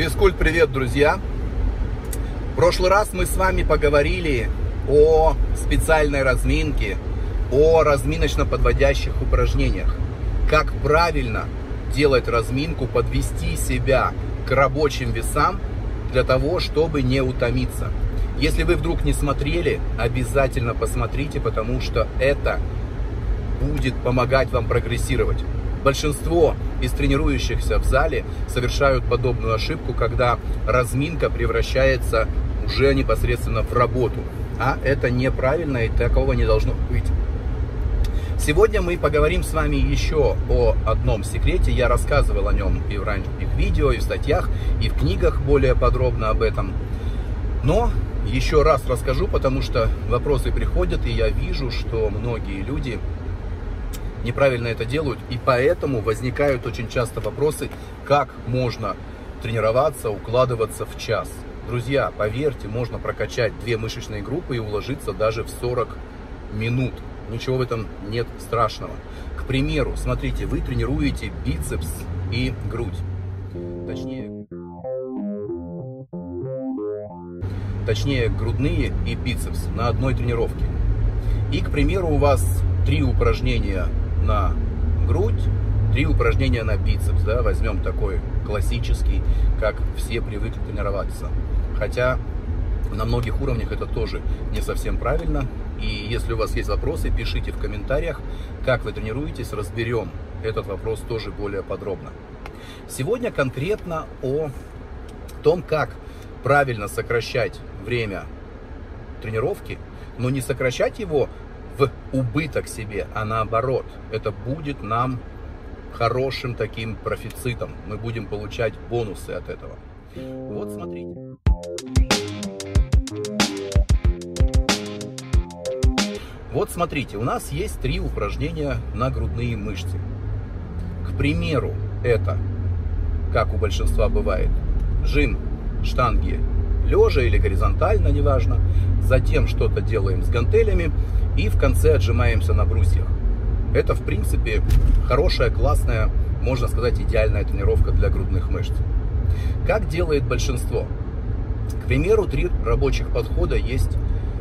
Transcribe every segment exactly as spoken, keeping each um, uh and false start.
Физкульт, привет, друзья! В прошлый раз мы с вами поговорили о специальной разминке, о разминочно-подводящих упражнениях. Как правильно делать разминку, подвести себя к рабочим весам для того, чтобы не утомиться. Если вы вдруг не смотрели, обязательно посмотрите, потому что это будет помогать вам прогрессировать. Большинство из тренирующихся в зале совершают подобную ошибку, когда разминка превращается уже непосредственно в работу. А это неправильно, и такого не должно быть. Сегодня мы поговорим с вами еще о одном секрете. Я рассказывал о нем и в ранних видео, и в статьях, и в книгах более подробно об этом. Но еще раз расскажу, потому что вопросы приходят, и я вижу, что многие люди неправильно это делают, и поэтому возникают очень часто вопросы, как можно тренироваться, укладываться в час. Друзья, поверьте, можно прокачать две мышечные группы и уложиться даже в сорок минут. Ничего в этом нет страшного. К примеру, смотрите, вы тренируете бицепс и грудь. Точнее, точнее грудные и бицепс на одной тренировке. И, к примеру, у вас три упражнения на грудь, три упражнения на бицепс, да, возьмем такой классический, как все привыкли тренироваться. Хотя на многих уровнях это тоже не совсем правильно. И если у вас есть вопросы, пишите в комментариях, как вы тренируетесь, разберем этот вопрос тоже более подробно. Сегодня конкретно о том, как правильно сокращать время тренировки, но не сокращать его в убыток себе, а наоборот, это будет нам хорошим таким профицитом. Мы будем получать бонусы от этого. Вот смотрите. Вот смотрите, у нас есть три упражнения на грудные мышцы. К примеру, это, как у большинства бывает, жим штанги лежа или горизонтально, неважно. Затем что-то делаем с гантелями и в конце отжимаемся на брусьях. Это, в принципе, хорошая, классная, можно сказать, идеальная тренировка для грудных мышц. Как делает большинство? К примеру, три рабочих подхода есть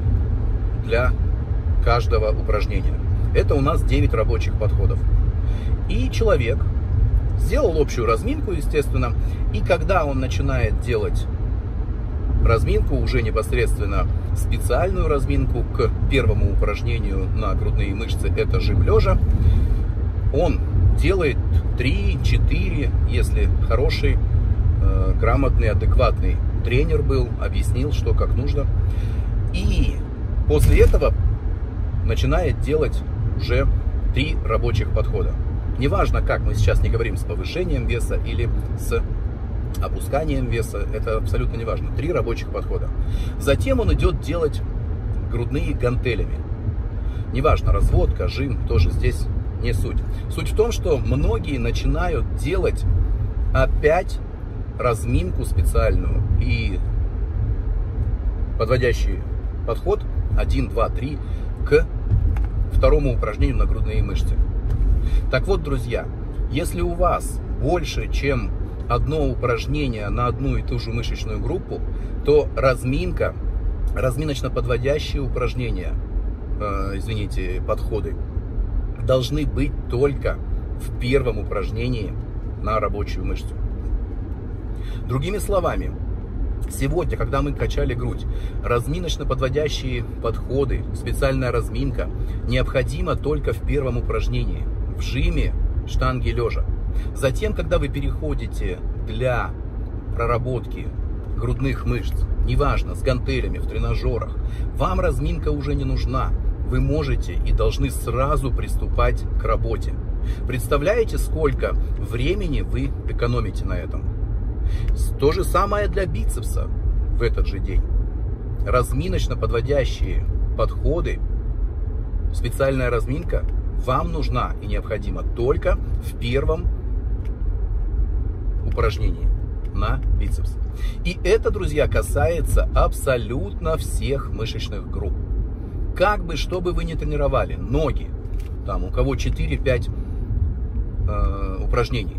для каждого упражнения. Это у нас девять рабочих подходов. И человек сделал общую разминку, естественно, и когда он начинает делать разминку, уже непосредственно специальную разминку к первому упражнению на грудные мышцы, это жим лежа, он делает три-четыре, если хороший, э, грамотный, адекватный тренер был, объяснил, что как нужно. И после этого начинает делать уже три рабочих подхода. Неважно, как, мы сейчас не говорим с повышением веса или с опусканием веса, это абсолютно не важно. Три рабочих подхода. Затем он идет делать грудные гантелями. Неважно, разводка, жим, тоже здесь не суть. Суть в том, что многие начинают делать опять разминку специальную и подводящий подход один, два, три к второму упражнению на грудные мышцы. Так вот, друзья, если у вас больше, чем одно упражнение на одну и ту же мышечную группу, то разминка, разминочно-подводящие упражнения, э, извините, подходы, должны быть только в первом упражнении на рабочую мышцу. Другими словами, сегодня, когда мы качали грудь, разминочно-подводящие подходы, специальная разминка необходима только в первом упражнении, в жиме штанги лежа. Затем, когда вы переходите для проработки грудных мышц, неважно, с гантелями, в тренажерах, вам разминка уже не нужна. Вы можете и должны сразу приступать к работе. Представляете, сколько времени вы экономите на этом? То же самое для бицепса в этот же день. Разминочно-подводящие подходы, специальная разминка вам нужна и необходима только в первом упражнении на бицепс. И это, друзья, касается абсолютно всех мышечных групп. Как бы, что бы вы ни тренировали, ноги, там у кого четыре-пять э, упражнений,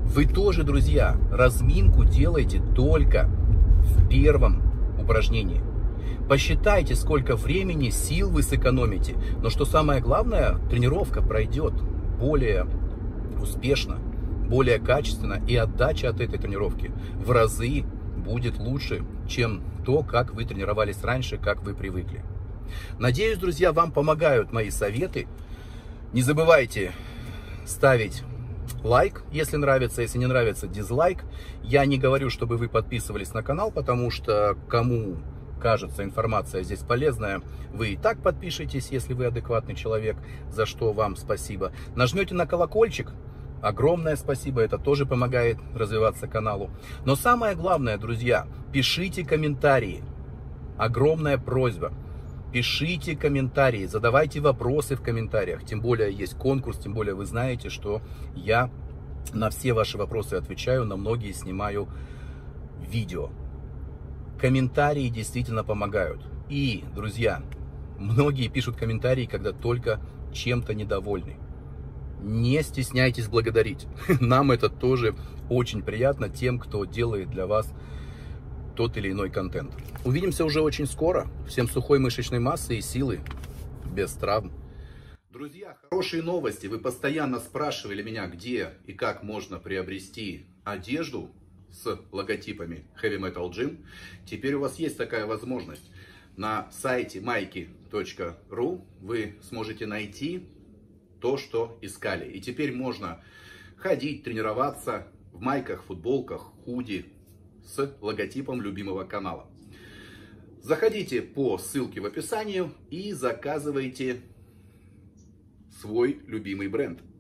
Вы тоже, друзья, разминку делайте только в первом упражнении. Посчитайте, сколько времени, сил вы сэкономите. Но что самое главное, тренировка пройдет более успешно, более качественно, и отдача от этой тренировки в разы будет лучше, чем то, как вы тренировались раньше, как вы привыкли. Надеюсь, друзья, вам помогают мои советы. Не забывайте ставить лайк, если нравится, если не нравится, дизлайк. Я не говорю, чтобы вы подписывались на канал, потому что кому кажется информация здесь полезная, вы и так подпишитесь, если вы адекватный человек, за что вам спасибо. Нажмете на колокольчик, огромное спасибо, это тоже помогает развиваться каналу. Но самое главное, друзья, пишите комментарии. Огромная просьба. Пишите комментарии, задавайте вопросы в комментариях. Тем более есть конкурс, тем более вы знаете, что я на все ваши вопросы отвечаю, на многие снимаю видео. Комментарии действительно помогают. И, друзья, многие пишут комментарии, когда только чем-то недовольны. Не стесняйтесь благодарить. Нам это тоже очень приятно, тем, кто делает для вас тот или иной контент. Увидимся уже очень скоро. Всем сухой мышечной массы и силы, без травм. Друзья, хорошие новости. Вы постоянно спрашивали меня, где и как можно приобрести одежду с логотипами Heavy Metal Gym. Теперь у вас есть такая возможность. На сайте майки точка ру вы сможете найти то, что искали. И теперь можно ходить, тренироваться в майках, футболках, худи с логотипом любимого канала. Заходите по ссылке в описании и заказывайте свой любимый бренд.